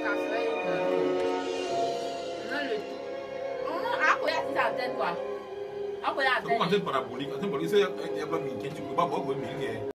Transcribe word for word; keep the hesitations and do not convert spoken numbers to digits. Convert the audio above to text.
Aku ya si antenne quoi. Aku ya antenne. Comment antenne parabolique? Antenne parabolique, c'est un mince, tu peux pas voir une mince.